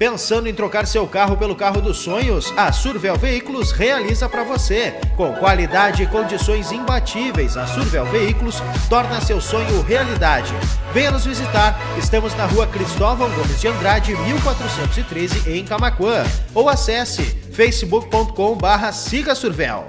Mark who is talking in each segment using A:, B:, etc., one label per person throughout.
A: Pensando em trocar seu carro pelo carro dos sonhos? A Survel Veículos realiza para você. Com qualidade e condições imbatíveis, a Survel Veículos torna seu sonho realidade. Venha nos visitar. Estamos na rua Cristóvão Gomes de Andrade, 1413, em Camaquã. Ou acesse facebook.com/siga-survel.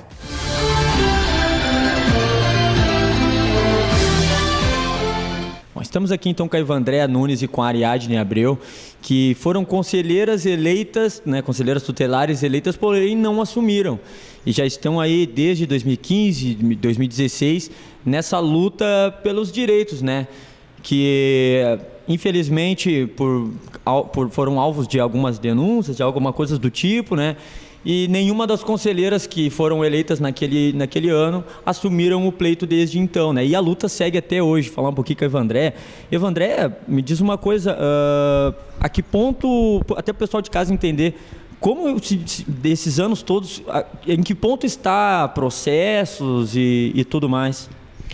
B: Estamos aqui então com a Ivandréia Nunes e com a Ariadne Abreu, que foram conselheiras eleitas, conselheiras tutelares eleitas, porém não assumiram. E já estão aí desde 2015, 2016, nessa luta pelos direitos, que infelizmente foram alvos de algumas denúncias, de alguma coisa do tipo, e nenhuma das conselheiras que foram eleitas naquele ano assumiram o pleito desde então, E a luta segue até hoje. Falar um pouquinho com a Ivandréia. Ivandréia, me diz uma coisa, a que ponto, até o pessoal de casa entender, como desses anos todos, em que ponto está processos e tudo mais?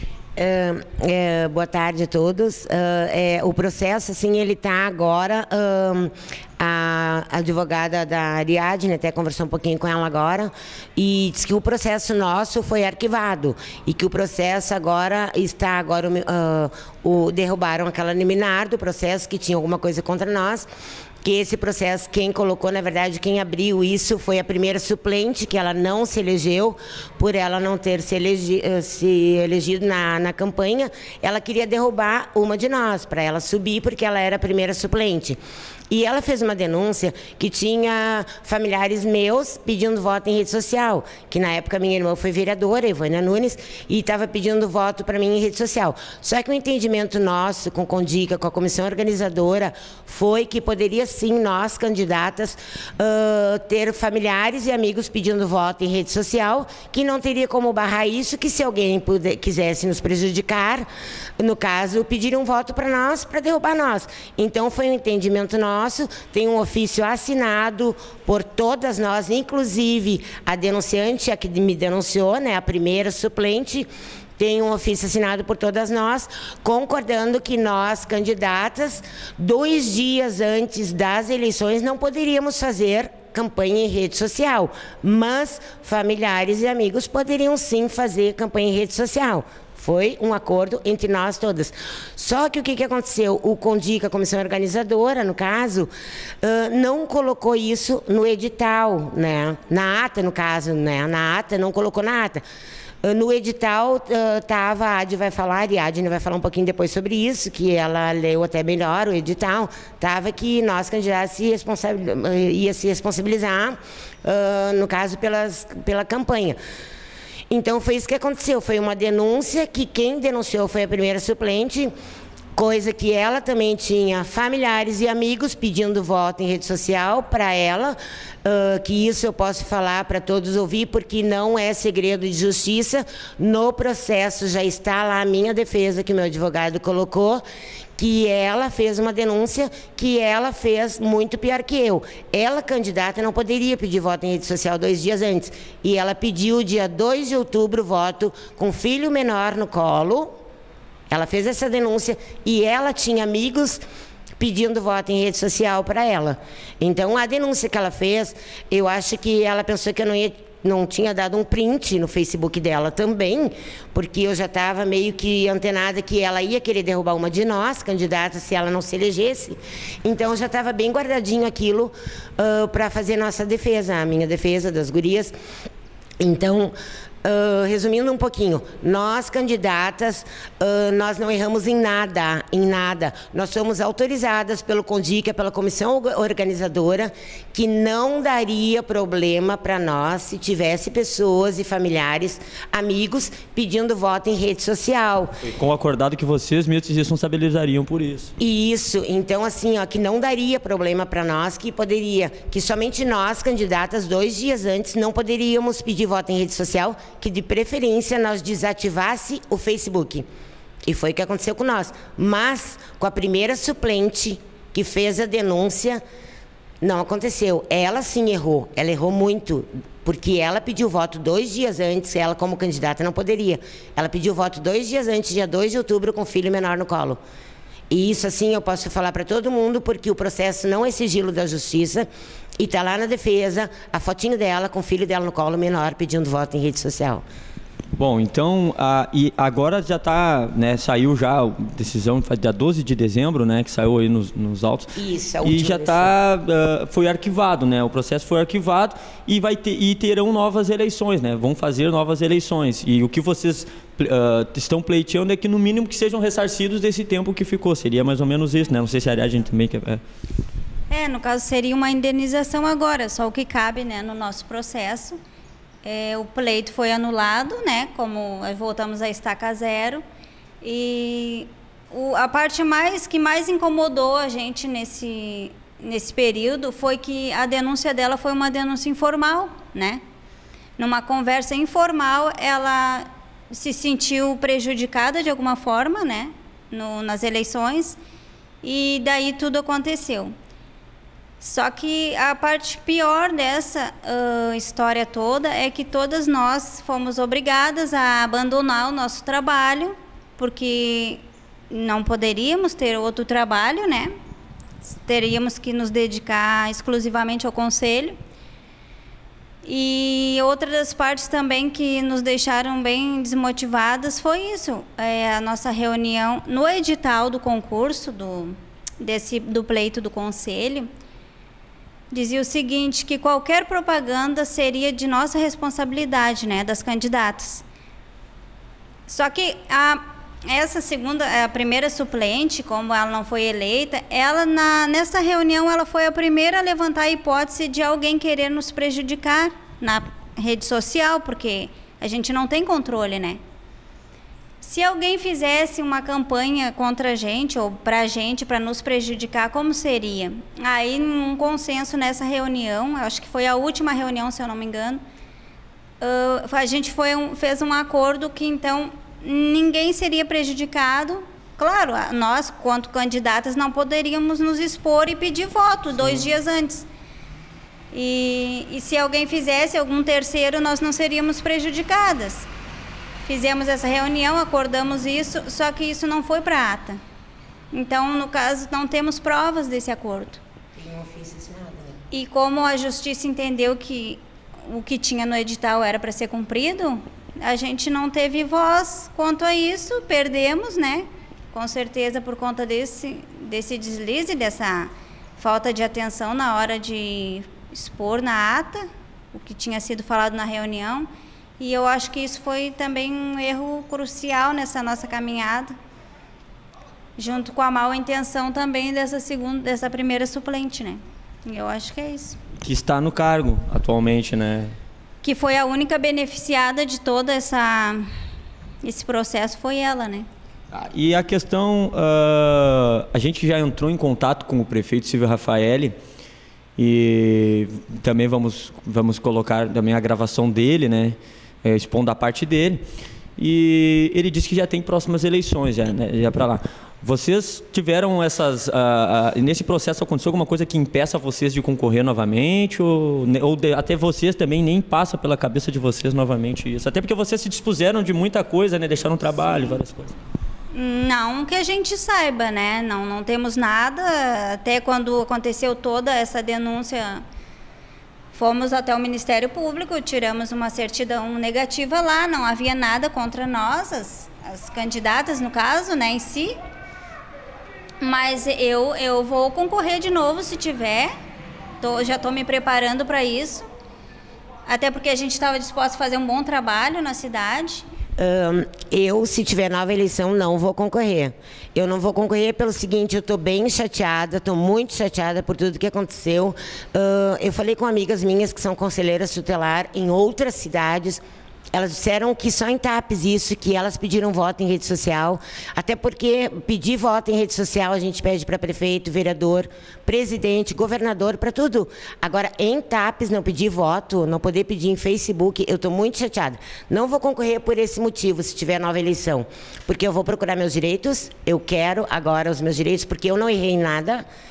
C: Boa tarde a todos. O processo, assim, ele está agora... A advogada da Ariadne até conversou um pouquinho com ela agora e disse que o processo nosso foi arquivado e que o processo agora está derrubaram aquela liminar do processo que tinha alguma coisa contra nós. Que esse processo, quem colocou, na verdade, quem abriu isso foi a primeira suplente, que ela não se elegeu, por ela não ter se elegido na campanha, ela queria derrubar uma de nós, para ela subir, porque ela era a primeira suplente. E ela fez uma denúncia que tinha familiares meus pedindo voto em rede social, que na época minha irmã foi vereadora, Ivânia Nunes, e estava pedindo voto para mim em rede social. Só que o entendimento nosso com o Condica, com a comissão organizadora, foi que poderia sim, nós, candidatas, ter familiares e amigos pedindo voto em rede social, que não teria como barrar isso, que se alguém quisesse nos prejudicar, no caso, pedir um voto para nós, para derrubar nós. Então, foi um entendimento nosso, tem um ofício assinado por todas nós, inclusive a denunciante, a que me denunciou, a primeira suplente, tem um ofício assinado por todas nós, concordando que nós, candidatas, 2 dias antes das eleições, não poderíamos fazer campanha em rede social, mas familiares e amigos poderiam sim fazer campanha em rede social. Foi um acordo entre nós todas. Só que o que aconteceu? O Condica, a comissão organizadora, no caso, não colocou isso no edital, na ata, no caso, na ata, não colocou na ata. No edital estava, a Ariadne vai falar um pouquinho depois sobre isso, que ela leu até melhor o edital, estava que nós, candidatos, ia se responsabilizar, no caso, pela campanha. Então, foi isso que aconteceu, foi uma denúncia que quem denunciou foi a primeira suplente, coisa que ela também tinha familiares e amigos pedindo voto em rede social para ela, que isso eu posso falar para todos ouvir, porque não é segredo de justiça. No processo já está lá a minha defesa, que meu advogado colocou, que ela fez uma denúncia que ela fez muito pior que eu. Ela, candidata, não poderia pedir voto em rede social 2 dias antes. E ela pediu, dia 2 de outubro, voto com filho menor no colo. Ela fez essa denúncia e ela tinha amigos pedindo voto em rede social para ela. Então, a denúncia que ela fez, eu acho que ela pensou que eu não tinha dado um print no Facebook dela também, porque eu já estava meio que antenada que ela ia querer derrubar uma de nós, candidata, se ela não se elegesse. Então, já estava bem guardadinho aquilo para fazer nossa defesa, a minha defesa das gurias. Então, resumindo um pouquinho, nós, candidatas, nós não erramos em nada, Nós somos autorizadas pelo Condica, pela comissão organizadora, que não daria problema para nós se tivesse pessoas e familiares, amigos, pedindo voto em rede social.
B: E com o acordado que vocês mesmos se responsabilizariam por isso.
C: Isso, então assim, que não daria problema para nós, que somente nós, candidatas, 2 dias antes, não poderíamos pedir voto em rede social, que de preferência nós desativasse o Facebook. E foi o que aconteceu com nós. Mas com a primeira suplente que fez a denúncia, não aconteceu. Ela sim errou, ela errou muito, porque ela pediu voto 2 dias antes, ela como candidata não poderia. Ela pediu voto 2 dias antes, dia 2 de outubro, com filho menor no colo. E isso, assim, eu posso falar para todo mundo, porque o processo não é sigilo da justiça, e está lá na defesa a fotinho dela com o filho dela no colo menor pedindo voto em rede social.
B: Bom, então, e agora já está, né, saiu já a decisão, dia 12 de dezembro, né, que saiu aí nos autos.
C: Isso, a última.
B: E já foi arquivado, né, o processo foi arquivado e terão novas eleições, né, vão fazer novas eleições. E o que vocês estão pleiteando é que, no mínimo, que sejam ressarcidos desse tempo que ficou. Seria mais ou menos isso, né, não sei se a Ariadne também quer...
D: No caso, seria uma indenização agora, só o que cabe, né, no nosso processo. O pleito foi anulado, né, como voltamos à estaca zero, e a parte que mais incomodou a gente nesse período foi que a denúncia dela foi uma denúncia informal, né? Numa conversa informal, ela se sentiu prejudicada de alguma forma, né, nas eleições, e daí tudo aconteceu. Só que a parte pior dessa história toda é que todas nós fomos obrigadas a abandonar o nosso trabalho, porque não poderíamos ter outro trabalho, né? Teríamos que nos dedicar exclusivamente ao conselho. E outra das partes também que nos deixaram bem desmotivadas foi isso, a nossa reunião no edital do concurso, do pleito do conselho. Dizia o seguinte, que qualquer propaganda seria de nossa responsabilidade, né, das candidatas. Só que a primeira suplente, como ela não foi eleita, nessa reunião ela foi a primeira a levantar a hipótese de alguém querer nos prejudicar na rede social, porque a gente não tem controle, né? Se alguém fizesse uma campanha contra a gente ou para nos prejudicar, como seria? Aí, um consenso nessa reunião, acho que foi a última reunião, se eu não me engano, a gente fez um acordo que, então, ninguém seria prejudicado. Claro, nós, quanto candidatas, não poderíamos nos expor e pedir voto 2 dias antes. E se alguém fizesse, algum terceiro, nós não seríamos prejudicadas. Fizemos essa reunião, acordamos isso, só que isso não foi para a ata. Então, no caso, não temos provas desse acordo.
C: Tem um ofício assinado, né?
D: E como a justiça entendeu que o que tinha no edital era para ser cumprido, a gente não teve voz quanto a isso, perdemos, né? Com certeza por conta desse deslize, dessa falta de atenção na hora de expor na ata o que tinha sido falado na reunião. E eu acho que isso foi também um erro crucial nessa nossa caminhada, junto com a má intenção também dessa primeira suplente, né? E eu acho que é isso.
B: Que está no cargo atualmente, né?
D: Que foi a única beneficiada de todo esse processo, foi ela, né?
B: E a questão, a gente já entrou em contato com o prefeito Silvio Raffaelli, e também vamos colocar também a gravação dele, né? Expondo a parte dele, e ele disse que já tem próximas eleições, já para lá. Vocês tiveram nesse processo aconteceu alguma coisa que impeça vocês de concorrer novamente, ou até vocês também nem passa pela cabeça de vocês novamente isso? Até porque vocês se dispuseram de muita coisa, né? Deixaram trabalho, várias coisas.
D: Não que a gente saiba, né? Não temos nada. Até quando aconteceu toda essa denúncia, fomos até o Ministério Público, tiramos uma certidão negativa lá, não havia nada contra nós, as candidatas, no caso, né, em si. Mas eu vou concorrer de novo se tiver, já estou me preparando para isso, até porque a gente estava disposto a fazer um bom trabalho na cidade.
C: Se tiver nova eleição, não vou concorrer. Eu não vou concorrer pelo seguinte, eu estou bem chateada, estou muito chateada por tudo que aconteceu. Eu falei com amigas minhas que são conselheiras tutelar em outras cidades. Elas disseram que só em TAPES isso, que elas pediram voto em rede social, até porque pedir voto em rede social a gente pede para prefeito, vereador, presidente, governador, para tudo. Agora, em TAPES, não pedir voto, não poder pedir em Facebook, eu estou muito chateada. Não vou concorrer por esse motivo, se tiver nova eleição, porque eu vou procurar meus direitos, eu quero agora os meus direitos, porque eu não errei em nada,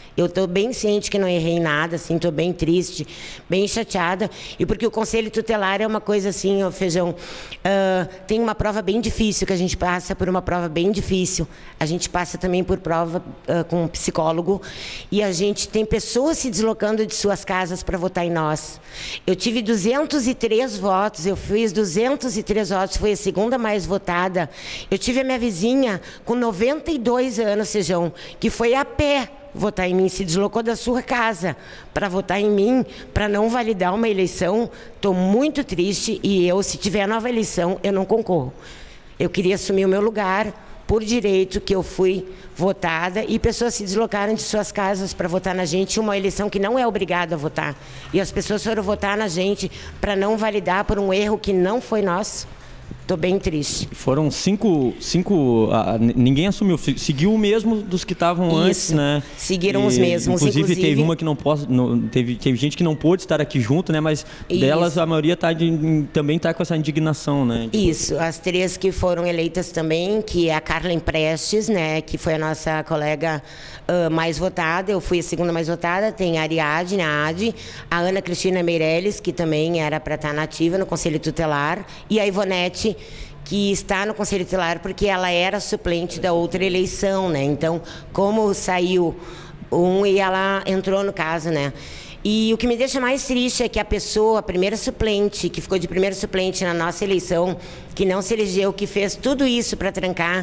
C: Eu estou bem ciente que não errei em nada, assim, estou bem triste, bem chateada. E porque o Conselho Tutelar é uma coisa assim, ó, Feijão, tem uma prova bem difícil, que a gente passa por uma prova bem difícil. A gente passa também por prova com um psicólogo. E a gente tem pessoas se deslocando de suas casas para votar em nós. Eu tive 203 votos, eu fiz 203 votos, foi a segunda mais votada. Eu tive a minha vizinha com 92 anos, Feijão, que foi a pé votar em mim, se deslocou da sua casa para votar em mim, para não validar uma eleição. Estou muito triste e eu, se tiver nova eleição, eu não concorro. Eu queria assumir o meu lugar por direito, que eu fui votada, e pessoas se deslocaram de suas casas para votar na gente, uma eleição que não é obrigada a votar. E as pessoas foram votar na gente para não validar por um erro que não foi nosso. Estou bem triste.
B: Foram cinco ninguém assumiu, seguiu o mesmo dos que estavam antes, né?
C: Seguiram os mesmos.
B: Inclusive teve uma que teve gente que não pôde estar aqui junto, né? Mas delas a maioria também está com essa indignação, né?
C: Isso, as 3 que foram eleitas também, que é a Carla Prestes, né? Que foi a nossa colega mais votada, eu fui a segunda mais votada, tem a Ariadne, a Adi, a Ana Cristina Meirelles, que também era para estar nativa no Conselho Tutelar, e a Ivonete, que está no Conselho Tutelar porque ela era suplente da outra eleição, né? Então, como saiu um e ela entrou no caso, né? E o que me deixa mais triste é que a pessoa, a primeira suplente, que ficou de primeira suplente na nossa eleição, que não se elegeu, que fez tudo isso para trancar,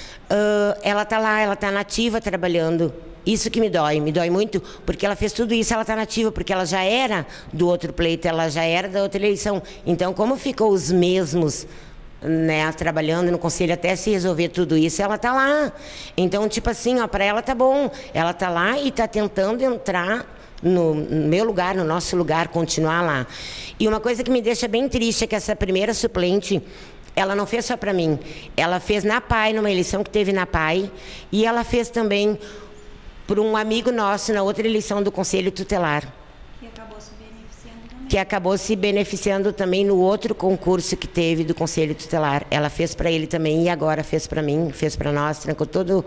C: ela está lá, ela está nativa trabalhando. Isso que me dói muito, porque ela fez tudo isso, ela está nativa, porque ela já era do outro pleito, ela já era da outra eleição. Então, como ficou os mesmos, né, trabalhando no conselho até se resolver tudo isso, ela está lá. Então, tipo assim, ó, para ela tá bom, ela está lá e está tentando entrar no meu lugar, no nosso lugar, continuar lá. E uma coisa que me deixa bem triste é que essa primeira suplente, ela não fez só para mim, ela fez na PAI, numa eleição que teve na PAI, e ela fez também por um amigo nosso na outra eleição do Conselho Tutelar. Que acabou se beneficiando também. Que acabou se beneficiando também no outro concurso que teve do Conselho Tutelar. Ela fez para ele também e agora fez para mim, fez para nós, trancou todo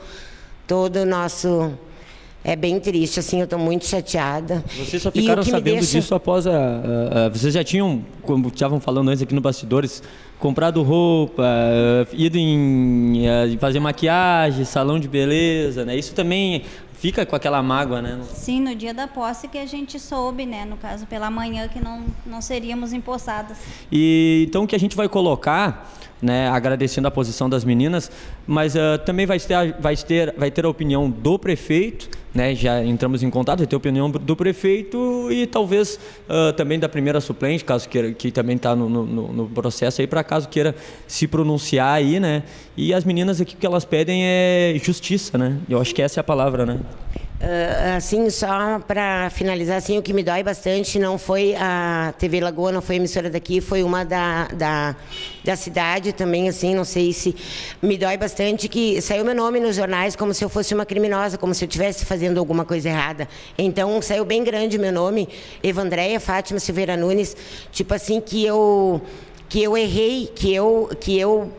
C: o nosso... É bem triste, assim, eu estou muito chateada.
B: Vocês só ficaram sabendo disso após vocês já tinham, como estavam falando antes aqui no Bastidores, comprado roupa, ido em fazer maquiagem, salão de beleza, né? Isso também fica com aquela mágoa, né?
D: Sim, no dia da posse que a gente soube, né? No caso, pela manhã, que não seríamos empossadas.
B: E então o que a gente vai colocar, né, agradecendo a posição das meninas, mas também vai ter a opinião do prefeito, né, já entramos em contato, vai ter a opinião do prefeito e talvez também da primeira suplente, caso queira, que também está no processo aí, para caso queira se pronunciar aí, né, e as meninas aqui, o que elas pedem é justiça, né, eu acho que essa é a palavra, né.
C: Assim, só para finalizar, assim, o que me dói bastante não foi a TV Lagoa, não foi a emissora daqui, foi uma da cidade também, assim, não sei se... Me dói bastante que saiu meu nome nos jornais como se eu fosse uma criminosa, como se eu estivesse fazendo alguma coisa errada. Então, saiu bem grande meu nome, Evandréia Fátima Silveira Nunes, tipo assim, que eu errei, que eu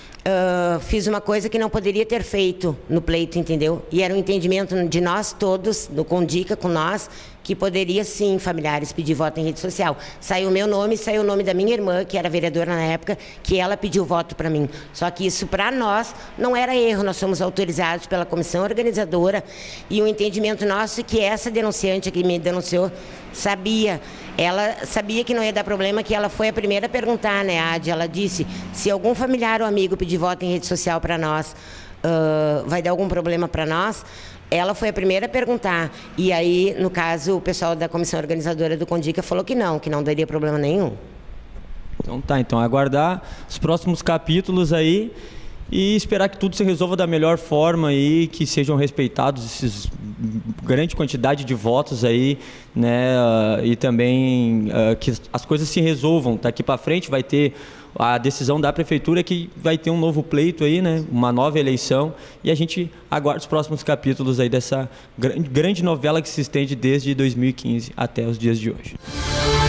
C: fiz uma coisa que não poderia ter feito no pleito, entendeu? E era um entendimento de nós todos, do Condica, com nós, que poderia sim, familiares, pedir voto em rede social. Saiu o meu nome, saiu o nome da minha irmã, que era vereadora na época, que ela pediu voto para mim. Só que isso, para nós, não era erro. Nós somos autorizados pela comissão organizadora e o entendimento nosso é que essa denunciante que me denunciou sabia. Ela sabia que não ia dar problema, que ela foi a primeira a perguntar, né, Adi? Ela disse, se algum familiar ou amigo pedir voto em rede social para nós, vai dar algum problema para nós? Ela foi a primeira a perguntar. E aí, no caso, o pessoal da comissão organizadora do Condica falou que não daria problema nenhum.
B: Então tá, então aguardar os próximos capítulos aí e esperar que tudo se resolva da melhor forma aí, que sejam respeitados esses grande quantidade de votos aí, né, e também que as coisas se resolvam. Daqui para frente vai ter a decisão da prefeitura, que vai ter um novo pleito aí, né, uma nova eleição, e a gente aguarda os próximos capítulos aí dessa grande novela que se estende desde 2015 até os dias de hoje.